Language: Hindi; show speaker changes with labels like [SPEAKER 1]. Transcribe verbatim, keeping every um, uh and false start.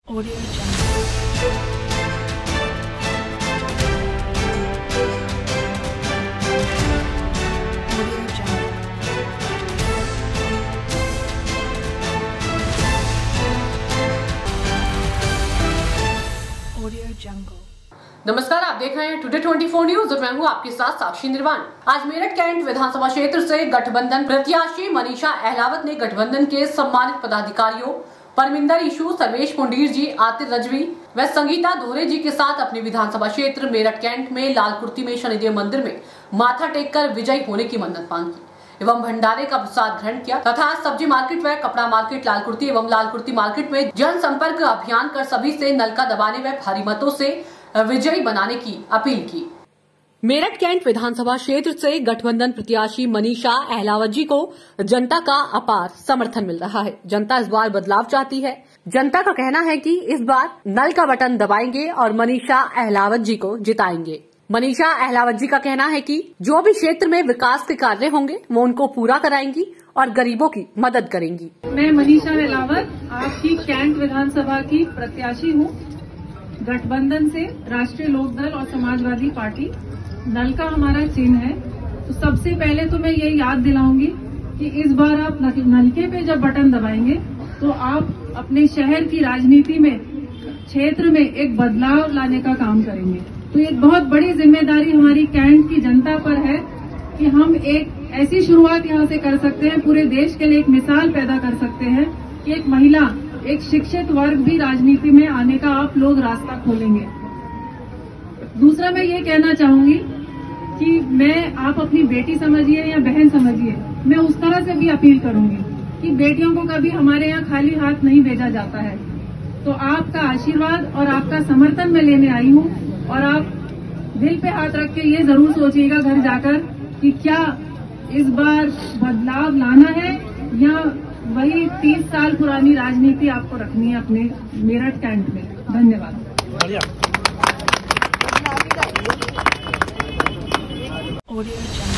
[SPEAKER 1] Audio Jungle. Audio Jungle. Audio Jungle.
[SPEAKER 2] नमस्कार, आप देख रहे हैं टुडे चौबीस न्यूज और मैं हूं आपके साथ साक्षी निर्वाण। आज मेरठ कैंट विधानसभा क्षेत्र से गठबंधन प्रत्याशी मनीषा अहलावत ने गठबंधन के सम्मानित पदाधिकारियों परमिंदर ईशू, सर्वेश पुंडीर जी, आतिर रजवी व संगीता दोहरे जी के साथ अपने विधानसभा क्षेत्र मेरठ कैंट में लाल कुर्ती में शनिदेव मंदिर में माथा टेककर विजयी होने की मन्नत मांगी एवं भंडारे का प्रसाद ग्रहण किया तथा सब्जी मार्केट व कपड़ा मार्केट लाल कुर्ती एवं लाल कुर्ती मार्केट में जनसंपर्क अभियान कर सभी से नलका दबाने व भारी मतों से विजयी बनाने की अपील की। मेरठ कैंट विधानसभा क्षेत्र से गठबंधन प्रत्याशी मनीषा अहलावत जी को जनता का अपार समर्थन मिल रहा है। जनता इस बार बदलाव चाहती है। जनता का कहना है कि इस बार नल का बटन दबाएंगे और मनीषा अहलावत जी को जिताएंगे। मनीषा अहलावत जी का कहना है कि जो भी क्षेत्र में विकास के कार्य होंगे वो उनको पूरा कराएंगी और गरीबों की मदद करेंगी।
[SPEAKER 3] मैं मनीषा अहलावत आपकी कैंट विधानसभा की प्रत्याशी हूँ। गठबंधन से राष्ट्रीय लोकदल और समाजवादी पार्टी नल का हमारा चिन्ह है। तो सबसे पहले तो मैं ये याद दिलाऊंगी कि इस बार आप नलके पे जब बटन दबाएंगे तो आप अपने शहर की राजनीति में, क्षेत्र में एक बदलाव लाने का काम करेंगे। तो एक बहुत बड़ी जिम्मेदारी हमारी कैंट की जनता पर है कि हम एक ऐसी शुरुआत यहाँ से कर सकते हैं, पूरे देश के लिए एक मिसाल पैदा कर सकते हैं कि एक महिला, एक शिक्षित वर्ग भी राजनीति में आने का आप लोग रास्ता खोलेंगे। दूसरा मैं ये कहना चाहूंगी कि मैं, आप अपनी बेटी समझिए या बहन समझिए, मैं उस तरह से भी अपील करूंगी कि बेटियों को कभी हमारे यहाँ खाली हाथ नहीं भेजा जाता है। तो आपका आशीर्वाद और आपका समर्थन मैं लेने आई हूँ और आप दिल पे हाथ रख के ये जरूर सोचिएगा घर जाकर कि क्या इस बार बदलाव लाना है या वही तीस साल पुरानी राजनीति आपको रखनी है अपने मेरठ कैंट में। धन्यवाद।
[SPEAKER 1] Audio Jungle.